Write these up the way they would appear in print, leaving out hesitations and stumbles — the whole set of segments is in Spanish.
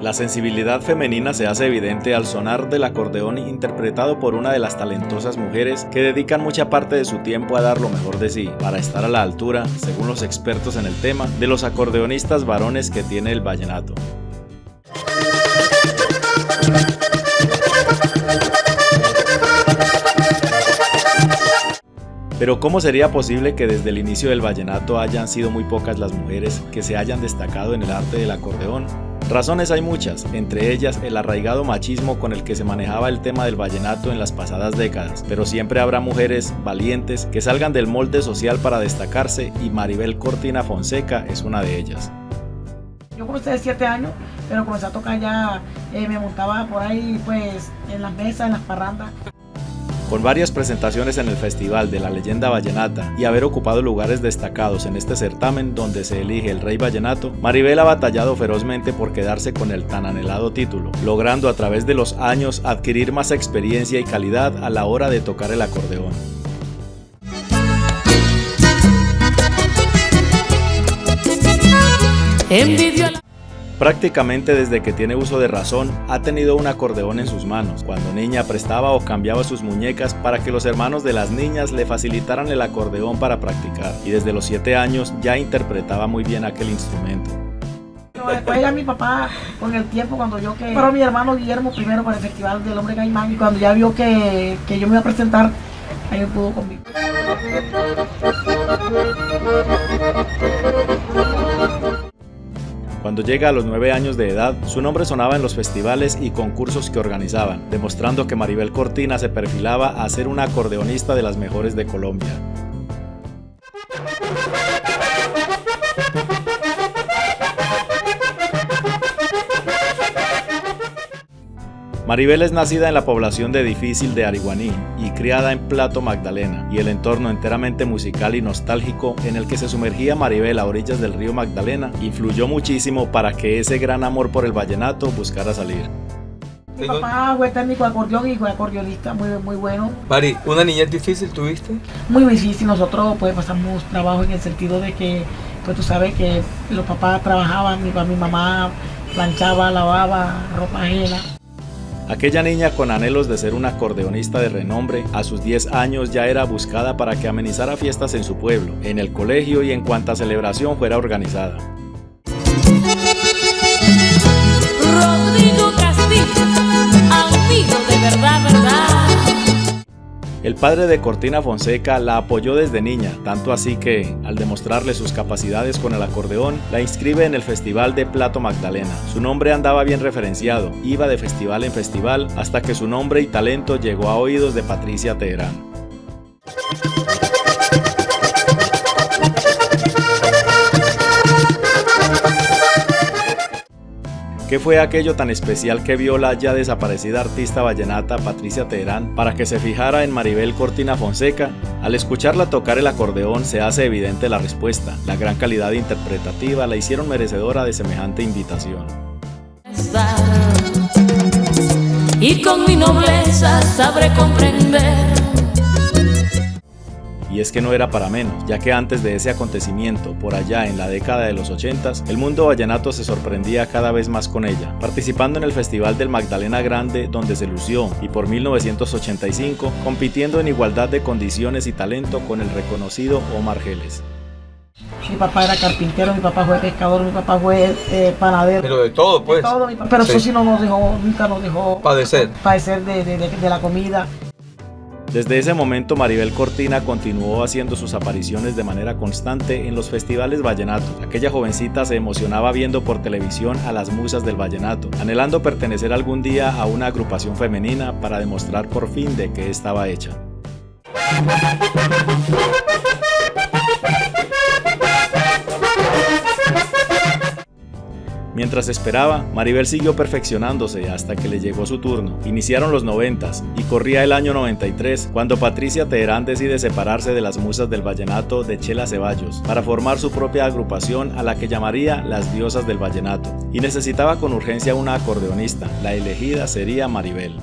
La sensibilidad femenina se hace evidente al sonar del acordeón interpretado por una de las talentosas mujeres que dedican mucha parte de su tiempo a dar lo mejor de sí, para estar a la altura, según los expertos en el tema, de los acordeonistas varones que tiene el vallenato. Pero ¿cómo sería posible que desde el inicio del vallenato hayan sido muy pocas las mujeres que se hayan destacado en el arte del acordeón? Razones hay muchas, entre ellas el arraigado machismo con el que se manejaba el tema del vallenato en las pasadas décadas, pero siempre habrá mujeres valientes que salgan del molde social para destacarse, y Maribel Cortina Fonseca es una de ellas. Yo comencé de 7 años, pero comencé a tocar ya, me montaba por ahí pues en las mesas, en las parrandas. Con varias presentaciones en el Festival de la Leyenda Vallenata y haber ocupado lugares destacados en este certamen donde se elige el Rey Vallenato, Maribel ha batallado ferozmente por quedarse con el tan anhelado título, logrando a través de los años adquirir más experiencia y calidad a la hora de tocar el acordeón. Prácticamente desde que tiene uso de razón, ha tenido un acordeón en sus manos. Cuando niña prestaba o cambiaba sus muñecas para que los hermanos de las niñas le facilitaran el acordeón para practicar, y desde los 7 años ya interpretaba muy bien aquel instrumento. Después ya mi papá, con el tiempo, cuando yo que para mi hermano Guillermo primero para el Festival del Hombre Caimán, y cuando ya vio que yo me iba a presentar, ahí me pudo conmigo. Cuando llega a los 9 años de edad, su nombre sonaba en los festivales y concursos que organizaban, demostrando que Maribel Cortina se perfilaba a ser una acordeonista de las mejores de Colombia. Maribel es nacida en la población de Difícil de Ariguaní y criada en Plato Magdalena, y el entorno enteramente musical y nostálgico en el que se sumergía Maribel a orillas del río Magdalena influyó muchísimo para que ese gran amor por el vallenato buscara salir. Mi papá fue técnico de acordeón y fue acordeonista muy bueno. Mari, ¿una niñez difícil tuviste? Muy difícil. Nosotros pues pasamos trabajo en el sentido de que, pues tú sabes que los papás trabajaban, mi mamá planchaba, lavaba ropa ajena. Aquella niña con anhelos de ser una acordeonista de renombre, a sus 10 años ya era buscada para que amenizara fiestas en su pueblo, en el colegio y en cuanta celebración fuera organizada. Rodrigo Castillo, amigo de verdad. El padre de Cortina Fonseca la apoyó desde niña, tanto así que, al demostrarle sus capacidades con el acordeón, la inscribe en el Festival de Plato Magdalena. Su nombre andaba bien referenciado, iba de festival en festival, hasta que su nombre y talento llegó a oídos de Patricia Teherán. ¿Qué fue aquello tan especial que vio la ya desaparecida artista vallenata Patricia Teherán para que se fijara en Maribel Cortina Fonseca? Al escucharla tocar el acordeón se hace evidente la respuesta. La gran calidad interpretativa la hicieron merecedora de semejante invitación. Y con mi nobleza sabré comprender. Y es que no era para menos, ya que antes de ese acontecimiento, por allá en la década de los 80s, el mundo vallenato se sorprendía cada vez más con ella, participando en el Festival del Magdalena Grande, donde se lució, y por 1985, compitiendo en igualdad de condiciones y talento con el reconocido Omar Geles. Mi papá era carpintero, mi papá fue pescador, mi papá fue panadero. Pero de todo, pues. De todo, pero eso sí no nos dejó, nunca nos dejó padecer de la comida. Desde ese momento Maribel Cortina continuó haciendo sus apariciones de manera constante en los festivales vallenatos. Aquella jovencita se emocionaba viendo por televisión a las musas del vallenato, anhelando pertenecer algún día a una agrupación femenina para demostrar por fin de qué estaba hecha. Mientras esperaba, Maribel siguió perfeccionándose hasta que le llegó su turno. Iniciaron los 90s y corría el año 93 cuando Patricia Teherán decide separarse de las musas del vallenato de Chela Ceballos para formar su propia agrupación a la que llamaría Las Diosas del Vallenato, y necesitaba con urgencia una acordeonista. La elegida sería Maribel.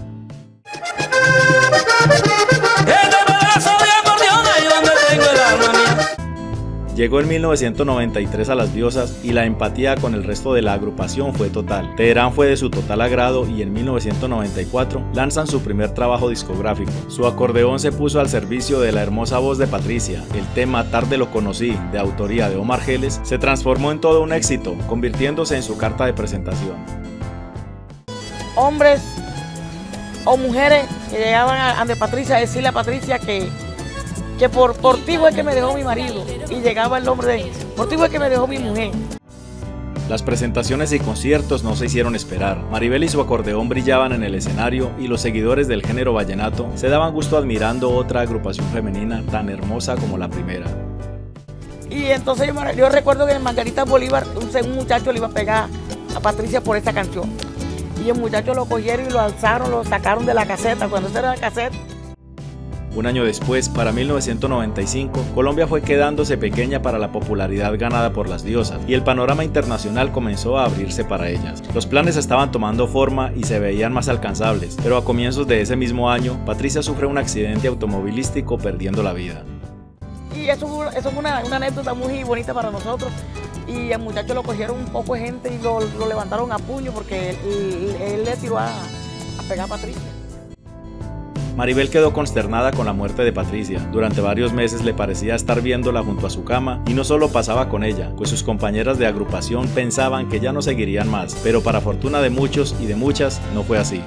Llegó en 1993 a Las Diosas y la empatía con el resto de la agrupación fue total. Teherán fue de su total agrado y en 1994 lanzan su primer trabajo discográfico. Su acordeón se puso al servicio de la hermosa voz de Patricia. El tema Tarde lo conocí, de autoría de Omar Geles, se transformó en todo un éxito, convirtiéndose en su carta de presentación. Hombres o mujeres que llegaban ante Patricia a decirle a Patricia que por ti fue que me dejó mi marido, y llegaba el hombre de por ti fue que me dejó mi mujer. Las presentaciones y conciertos no se hicieron esperar. Maribel y su acordeón brillaban en el escenario y los seguidores del género vallenato se daban gusto admirando otra agrupación femenina tan hermosa como la primera. Y entonces yo recuerdo que en Margarita Bolívar un muchacho le iba a pegar a Patricia por esta canción. Y el muchacho lo cogieron y lo alzaron, lo sacaron de la caseta, cuando esa era la caseta. Un año después, para 1995, Colombia fue quedándose pequeña para la popularidad ganada por Las Diosas y el panorama internacional comenzó a abrirse para ellas. Los planes estaban tomando forma y se veían más alcanzables, pero a comienzos de ese mismo año, Patricia sufre un accidente automovilístico perdiendo la vida. Y eso fue una anécdota muy bonita para nosotros. Y al muchacho lo cogieron un poco de gente y lo levantaron a puño porque él le tiró a pegar a Patricia. Maribel quedó consternada con la muerte de Patricia. Durante varios meses le parecía estar viéndola junto a su cama y no solo pasaba con ella, pues sus compañeras de agrupación pensaban que ya no seguirían más, pero para fortuna de muchos y de muchas no fue así.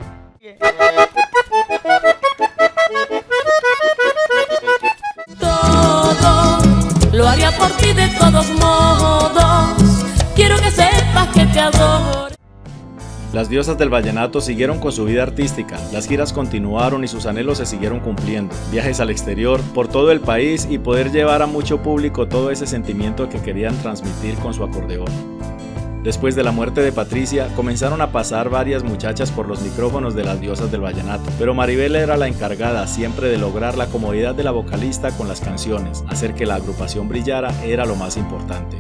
Todo lo haría por ti de todos modos. Quiero que sepas que te adoro. Las Diosas del vallenato siguieron con su vida artística, las giras continuaron y sus anhelos se siguieron cumpliendo. Viajes al exterior, por todo el país y poder llevar a mucho público todo ese sentimiento que querían transmitir con su acordeón. Después de la muerte de Patricia, comenzaron a pasar varias muchachas por los micrófonos de Las Diosas del vallenato, pero Maribel era la encargada siempre de lograr la comodidad de la vocalista con las canciones. Hacer que la agrupación brillara era lo más importante.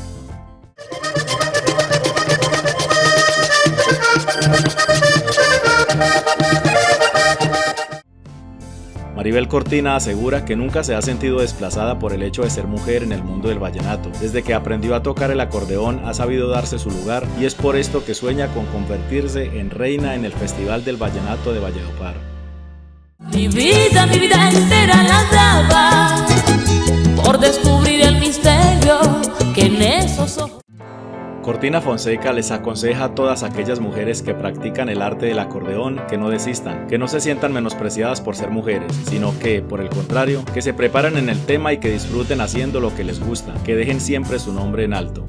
Maribel Cortina asegura que nunca se ha sentido desplazada por el hecho de ser mujer en el mundo del vallenato. Desde que aprendió a tocar el acordeón ha sabido darse su lugar y es por esto que sueña con convertirse en reina en el Festival del Vallenato de Valledupar. Mi vida entera la daba por descubrir el misterio que en esos ojos. Cortina Fonseca les aconseja a todas aquellas mujeres que practican el arte del acordeón que no desistan, que no se sientan menospreciadas por ser mujeres, sino que, por el contrario, que se preparen en el tema y que disfruten haciendo lo que les gusta, que dejen siempre su nombre en alto.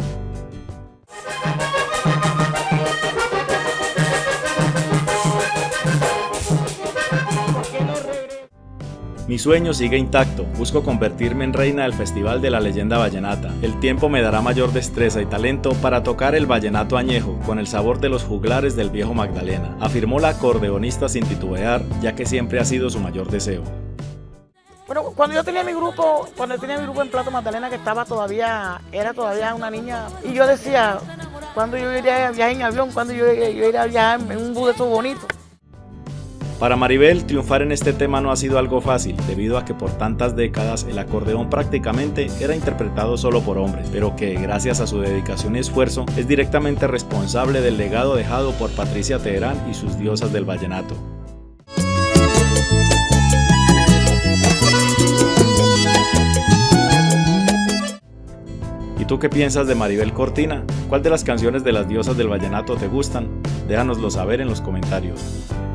Mi sueño sigue intacto, busco convertirme en reina del Festival de la Leyenda Vallenata. El tiempo me dará mayor destreza y talento para tocar el vallenato añejo, con el sabor de los juglares del viejo Magdalena, afirmó la acordeonista sin titubear, ya que siempre ha sido su mayor deseo. Bueno, cuando yo tenía mi grupo, en Plato Magdalena, que era todavía una niña, y yo decía, ¿cuándo yo iría a viajar en avión? ¿Cuándo yo iría a viajar en un bus de esos bonitos? Para Maribel, triunfar en este tema no ha sido algo fácil, debido a que por tantas décadas el acordeón prácticamente era interpretado solo por hombres, pero que gracias a su dedicación y esfuerzo es directamente responsable del legado dejado por Patricia Teherán y sus diosas del vallenato. ¿Y tú qué piensas de Maribel Cortina? ¿Cuál de las canciones de Las Diosas del vallenato te gustan? Déjanoslo saber en los comentarios.